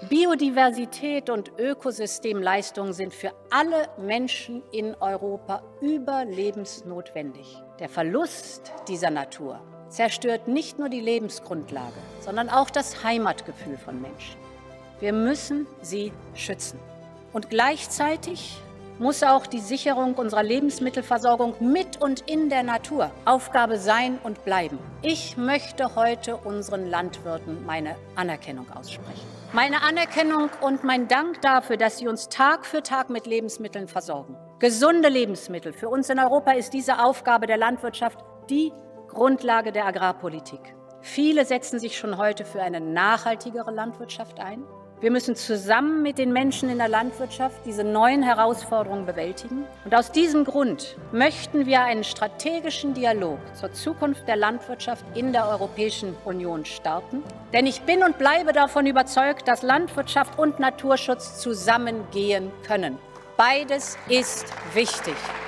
Biodiversität und Ökosystemleistungen sind für alle Menschen in Europa überlebensnotwendig. Der Verlust dieser Natur zerstört nicht nur die Lebensgrundlage, sondern auch das Heimatgefühl von Menschen. Wir müssen sie schützen. Und gleichzeitig muss auch die Sicherung unserer Lebensmittelversorgung mit und in der Natur Aufgabe sein und bleiben. Ich möchte heute unseren Landwirten meine Anerkennung aussprechen. Meine Anerkennung und mein Dank dafür, dass sie uns Tag für Tag mit Lebensmitteln versorgen. Gesunde Lebensmittel. Für uns in Europa ist diese Aufgabe der Landwirtschaft die Grundlage der Agrarpolitik. Viele setzen sich schon heute für eine nachhaltigere Landwirtschaft ein. Wir müssen zusammen mit den Menschen in der Landwirtschaft diese neuen Herausforderungen bewältigen. Und aus diesem Grund möchten wir einen strategischen Dialog zur Zukunft der Landwirtschaft in der Europäischen Union starten. Denn ich bin und bleibe davon überzeugt, dass Landwirtschaft und Naturschutz zusammengehen können. Beides ist wichtig.